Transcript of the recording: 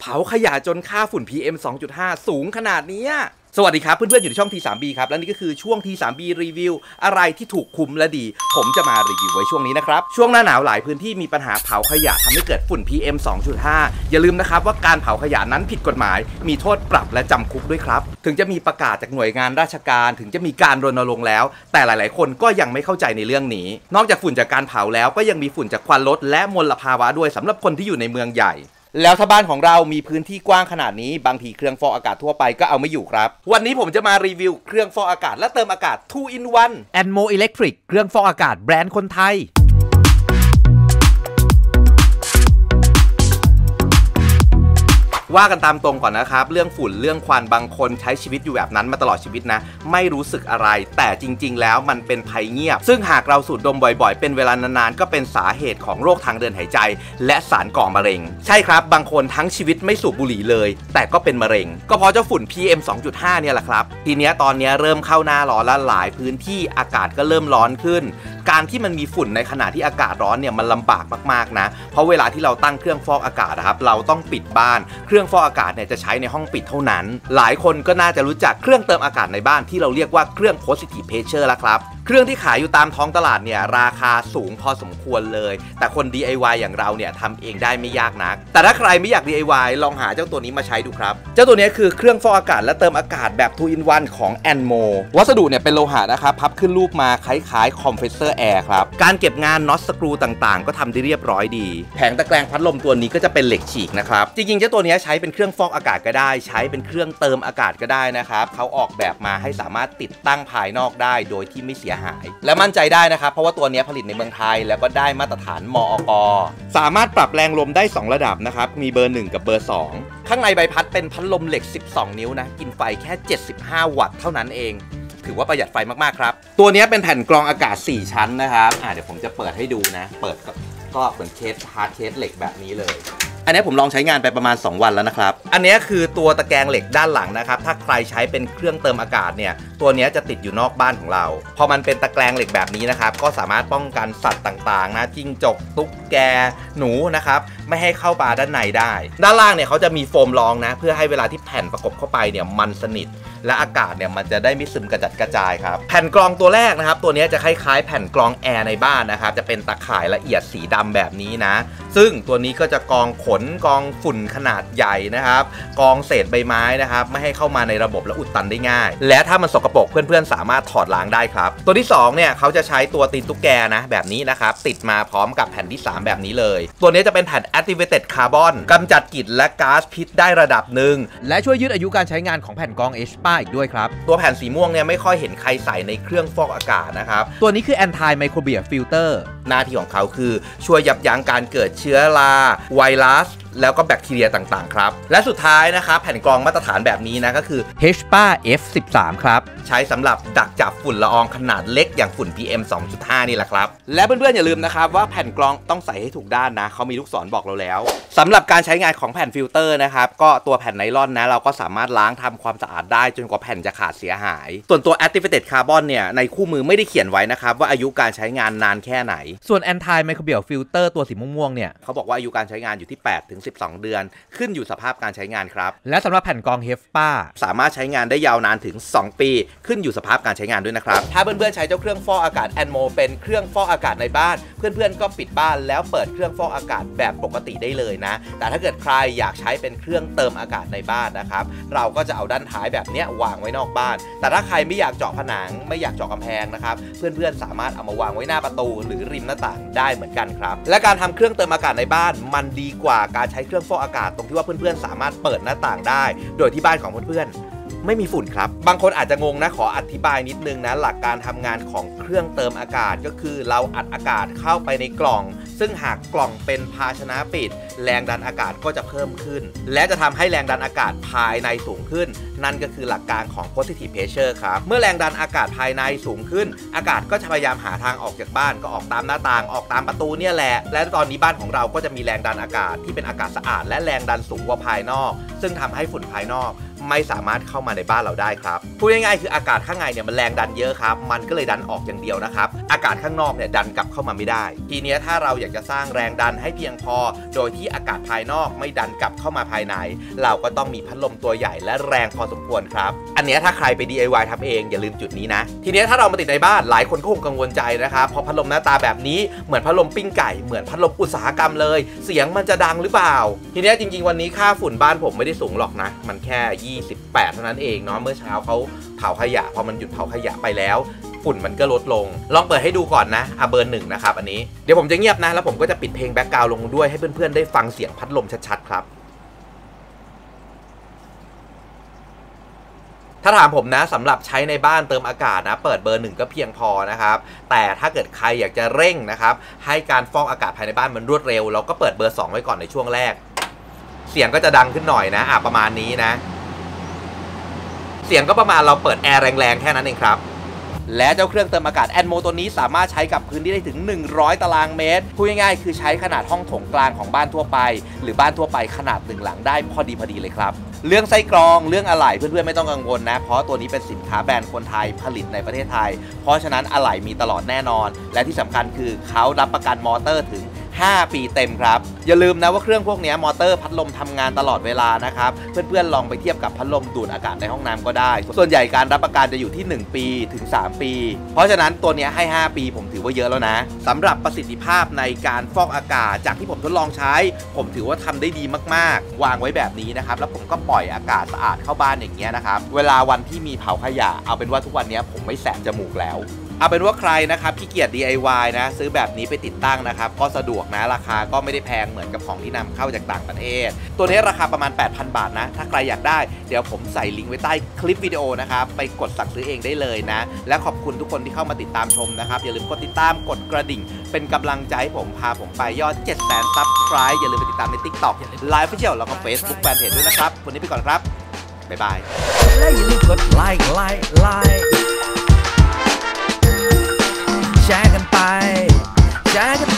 ผาขยะจนค่าฝุ่น PM 2.5 สูงขนาดนี้สวัสดีครับเพื่อนๆอยู่ในช่อง T3B ครับและนี่ก็คือช่วง T3B รีวิวอะไรที่ถูกคุมและดีผมจะมารีวิวไว้ช่วงนี้นะครับช่วงหน้าหนาวหลายพื้นที่มีปัญหาเผาขยะทำให้เกิดฝุ่น PM 2.5 อย่าลืมนะครับว่าการเผาขยะนั้นผิดกฎหมายมีโทษปรับและจำคุกด้วยครับถึงจะมีประกาศจากหน่วยงานราชการถึงจะมีการรณรงค์แล้วแต่หลายๆคนก็ยังไม่เข้าใจในเรื่องนี้นอกจากฝุ่นจากการเผาแล้วก็ยังมีฝุ่นจากควันรถและมลภาวะด้วยสำหรับคนที่อยู่ในเมืองใหญ่แล้วถ้าบ้านของเรามีพื้นที่กว้างขนาดนี้บางทีเครื่องฟอกอากาศทั่วไปก็เอาไม่อยู่ครับวันนี้ผมจะมารีวิวเครื่องฟอกอากาศและเติมอากาศ 2 in 1 Anmo Electric เครื่องฟอกอากาศแบรนด์คนไทยว่ากันตามตรงก่อนนะครับเรื่องฝุ่นเรื่องควันบางคนใช้ชีวิตอยู่แบบนั้นมาตลอดชีวิตนะไม่รู้สึกอะไรแต่จริงๆแล้วมันเป็นภัยเงียบซึ่งหากเราสูดดมบ่อยๆเป็นเวลานานๆก็เป็นสาเหตุของโรคทางเดินหายใจและสารก่อมะเร็งใช่ครับบางคนทั้งชีวิตไม่สูบบุหรี่เลยแต่ก็เป็นมะเร็งก็เพราะเจ้าฝุ่น PM 2.5 เนี่ยแหละครับทีนี้ตอนนี้เริ่มเข้าหน้าร้อนและหลายพื้นที่อากาศก็เริ่มร้อนขึ้นการที่มันมีฝุ่นในขณะที่อากาศร้อนเนี่ยมันลำบากมากๆนะเพราะเวลาที่เราตั้งเครื่องฟอกอากาศนะครับเราต้องปิดบ้านเครื่องฟอกอากาศเนี่ยจะใช้ในห้องปิดเท่านั้นหลายคนก็น่าจะรู้จักเครื่องเติมอากาศในบ้านที่เราเรียกว่าเครื่อง Positive Pressure แล้วครับเครื่องที่ขายอยู่ตามท้องตลาดเนี่ยราคาสูงพอสมควรเลยแต่คน DIY อย่างเราเนี่ยทำเองได้ไม่ยากนักแต่ถ้าใครไม่อยาก DIY ลองหาเจ้าตัวนี้มาใช้ดูครับเจ้าตัวนี้คือเครื่องฟอกอากาศและเติมอากาศแบบ 2 in 1 ของ Anmo วัสดุเนี่ยเป็นโลหะนะครับพับขึ้นรูปมาคล้ายๆ Compressor Air ครับการเก็บงานน็อตสกรูต่างๆก็ทำได้เรียบร้อยดีแผงตะแกรงพัดลมตัวนี้ก็จะเป็นเหล็กฉีกนะครับจริงๆเจ้าตัวนี้ใช้เป็นเครื่องฟอกอากาศก็ได้ใช้เป็นเครื่องเติมอากาศก็ได้นะครับเขาออกแบบมาให้สามารถติดตั้งภายนอกได้โดยที่ไม่เสียหายและมั่นใจได้นะครับเพราะว่าตัวนี้ผลิตในเมืองไทยแล้วก็ได้มาตรฐานมอก.สามารถปรับแรงลมได้2ระดับนะครับมีเบอร์1กับเบอร์2ข้างในใบพัดเป็นพัดลมเหล็ก12นิ้วนะกินไฟแค่75วัตต์เท่านั้นเองถือว่าประหยัดไฟมากๆครับตัวนี้เป็นแผ่นกรองอากาศ4ชั้นนะครับเดี๋ยวผมจะเปิดให้ดูนะเปิดก็เหมือนเคสฮาร์ดเคสเหล็กแบบนี้เลยอันนี้ผมลองใช้งานไปประมาณ2วันแล้วนะครับอันนี้คือตัวตะแกรงเหล็กด้านหลังนะครับถ้าใครใช้เป็นเครื่องเติมอากาศเนี่ยตัวนี้จะติดอยู่นอกบ้านของเราพอมันเป็นตะแกรงเหล็กแบบนี้นะครับก็สามารถป้องกันสัตว์ต่างๆนะจิ้งจกตุ๊กแกหนูนะครับไม่ให้เข้ามาด้านในได้ด้านล่างเนี่ยเขาจะมีโฟมรองนะเพื่อให้เวลาที่แผ่นประกบเข้าไปเนี่ยมันสนิทและอากาศเนี่ยมันจะได้ไม่ซึมกระจัดกระจายครับแผ่นกรองตัวแรกนะครับตัวนี้จะคล้ายๆแผ่นกรองแอร์ในบ้านนะครับจะเป็นตะข่ายละเอียดสีดำแบบนี้นะซึ่งตัวนี้ก็จะกรองขนกรองฝุ่นขนาดใหญ่นะครับกรองเศษใบไม้นะครับไม่ให้เข้ามาในระบบและอุดตันได้ง่ายและถ้ามันสกปรกเพื่อนๆสามารถถอดล้างได้ครับตัวที่2เนี่ยเขาจะใช้ตัวตีนตุ๊กแกนะแบบนี้นะครับติดมาพร้อมกับแผ่นที่3แบบนี้เลยตัวนี้จะเป็นแผ่น Activated Carbon กำจัดกลิ่นและก๊าซพิษได้ระดับหนึ่งและช่วยยืดอายุการใช้งานของแผ่นกรอง HEPA อีกด้วยครับตัวแผ่นสีม่วงเนี่ยไม่ค่อยเห็นใครใส่ในเครื่องฟอกอากาศนะครับตัวนี้คือ Anti Microbial Filter หน้าที่ของเขาคือช่วยยับยั้งการเกิดเชื้อราไวรัสแล้วก็แบคทีเรียต่างๆครับและสุดท้ายนะครับแผ่นกรองมาตรฐานแบบนี้นะก็คือ HEPA F13 ครับใช้สำหรับดักจับฝุ่นละอองขนาดเล็กอย่างฝุ่น PM 2.5 นี่แหละครับและเพื่อนๆอย่าลืมนะครับว่าแผ่นกรองต้องใส่ให้ถูกด้านนะเขามีลูกศรบอกเราแล้วสำหรับการใช้งานของแผ่นฟิลเตอร์นะครับก็ตัวแผ่นไนลอนนะเราก็สามารถล้างทำความสะอาดได้จนกว่าแผ่นจะขาดเสียหายส่วนตัว Activated Carbon เนี่ยในคู่มือไม่ได้เขียนไว้นะครับว่าอายุการใช้งานนานแค่ไหนส่วน Anti Microbial Filter ตัวสีม่วงๆเนี่ยเขาบอกว่าอายุการใช้งานอยู่ที่8 ถึง 12 เดือนขึ้นอยู่สภาพการใช้งานครับและสำหรับแผ่นกรอง HEPA สามารถใช้งานได้ยาวนานถึง2 ปีขึ้นอยู่สภาพการใช้งานด้วยนะครับถ้าเพื่อนๆใช้เจ้าเครื่องฟอกอากาศ Anmo เป็นเครื่องฟอกอากาศในบ้านเพื่อนๆก็ปิดบ้านแล้วเปิดเครื่องฟอกอากาศแบบปกติได้เลยนะแต่ถ้าเกิดใครอยากใช้เป็นเครื่องเติมอากาศในบ้านนะครับเราก็จะเอาด้านท้ายแบบนี้วางไว้นอกบ้านแต่ถ้าใครไม่อยากเจาะผนังไม่อยากเจาะกำแพงนะครับเพื่อนๆสามารถเอามาวางไว้หน้าประตูหรือริมหน้าต่างได้เหมือนกันครับและการทำเครื่องเติมอากาศในบ้านมันดีกว่าการใช้เครื่องฟอกอากาศตรงที่ว่าเพื่อนๆสามารถเปิดหน้าต่างได้โดยที่บ้านของเพื่อนๆไม่มีฝุ่นครับบางคนอาจจะงงนะขออธิบายนิดนึงนะหลักการทำงานของเครื่องเติมอากาศก็คือเราอัดอากาศเข้าไปในกล่องซึ่งหากกล่องเป็นภาชนะปิดแรงดันอากาศก็จะเพิ่มขึ้นและจะทำให้แรงดันอากาศภายในสูงขึ้นนั่นก็คือหลักการของ Positive Pressure ครับเมื่อแรงดันอากาศภายในสูงขึ้นอากาศก็จะพยายามหาทางออกจากบ้านก็ออกตามหน้าต่างออกตามประตูเนี่ยแหละและตอนนี้บ้านของเราก็จะมีแรงดันอากาศที่เป็นอากาศสะอาดและแรงดันสูงกว่าภายนอกซึ่งทำให้ฝุ่นภายนอกไม่สามารถเข้ามาในบ้านเราได้ครับพูดง่ายๆคืออากาศข้างในเนี่ยมันแรงดันเยอะครับมันก็เลยดันออกอย่างเดียวนะครับอากาศข้างนอกเนี่ยดันกลับเข้ามาไม่ได้ทีนี้ถ้าเราอยากอยากจะสร้างแรงดันให้เพียงพอโดยที่อากาศภายนอกไม่ดันกลับเข้ามาภายในเราก็ต้องมีพัดลมตัวใหญ่และแรงพอสมควรครับอันนี้ถ้าใครไป DIY ทำเองอย่าลืมจุดนี้นะทีนี้ถ้าเรามาติดในบ้านหลายคนก็คงกังวลใจนะครับเพราะพัดลมหน้าตาแบบนี้เหมือนพัดลมปิ้งไก่เหมือนพัดลมอุตสาหกรรมเลยเสียงมันจะดังหรือเปล่าทีนี้จริงๆวันนี้ค่าฝุ่นบ้านผมไม่ได้สูงหรอกนะมันแค่28เท่านั้นเองเนาะเมื่อเช้าเขาเผาขยะพอมันหยุดเผาขยะไปแล้วฝุ่นมันก็ลดลงลองเปิดให้ดูก่อนนะเบอร์1นะครับอันนี้เดี๋ยวผมจะเงียบนะแล้วผมก็จะปิดเพลงแบ็คกราวด์ลงด้วยให้เพื่อนๆได้ฟังเสียงพัดลมชัดๆครับถ้าถามผมนะสำหรับใช้ในบ้านเติมอากาศนะเปิดเบอร์1ก็เพียงพอนะครับแต่ถ้าเกิดใครอยากจะเร่งนะครับให้การฟอกอากาศภายในบ้านมันรวดเร็วเราก็เปิดเบอร์2ไว้ก่อนในช่วงแรกเสียงก็จะดังขึ้นหน่อยนะประมาณนี้นะเสียงก็ประมาณเราเปิดแอร์แรงๆแค่นั้นเองครับและเจ้าเครื่องเติมอากาศแอนโมตัวนี้สามารถใช้กับพื้นที่ได้ถึง100ตารางเมตรพูดง่ายๆคือใช้ขนาดห้องโถงกลางของบ้านทั่วไปหรือบ้านทั่วไปขนาด1หลังได้พอดีเลยครับเรื่องไส้กรองเรื่องอะไหล่เพื่อนๆไม่ต้องกังวลนะเพราะตัวนี้เป็นสินค้าแบรนด์คนไทยผลิตในประเทศไทยเพราะฉะนั้นอะไหล่มีตลอดแน่นอนและที่สำคัญคือเขารับประกันมอเตอร์ถึง5 ปีเต็มครับอย่าลืมนะว่าเครื่องพวกนี้มอเตอร์พัดลมทำงานตลอดเวลานะครับเพื่อนๆลองไปเทียบกับพัดลมดูดอากาศในห้องน้ำก็ได้ส่วนใหญ่การรับประกันจะอยู่ที่1 ปีถึง3 ปีเพราะฉะนั้นตัวนี้ให้5 ปีผมถือว่าเยอะแล้วนะสำหรับประสิทธิภาพในการฟอกอากาศจากที่ผมทดลองใช้ผมถือว่าทำได้ดีมากๆวางไว้แบบนี้นะครับแล้วผมก็ปล่อยอากาศสะอาดเข้าบ้านอย่างเงี้ยนะครับเวลาวันที่มีเผาขยะเอาเป็นว่าทุกวันนี้ผมไม่แสบจมูกแล้วเอาเป็นว่าใครนะครับขี้เกียจ DIY นะซื้อแบบนี้ไปติดตั้งนะครับก็สะดวกนะราคาก็ไม่ได้แพงเหมือนกับของที่นำเข้าจากต่างประเทศตัวนี้ราคาประมาณ 8,000 บาทนะถ้าใครอยากได้เดี๋ยวผมใส่ลิงก์ไว้ใต้คลิปวิดีโอนะครับไปกดสั่งซื้อเองได้เลยนะและขอบคุณทุกคนที่เข้ามาติดตามชมนะครับอย่าลืมกดติดตามกดกระดิ่งเป็นกำลังใจให้ผมพาผมไปยอด 700,000 Subscribe อย่าลืมไปติดตามใน TikTok Live Official แล้วก็ Facebook Fanpage ด้วยนะครับวันนี้ไปก่อนครับบ๊ายบายและอย่าลืมกดไลค์แชร์กันไป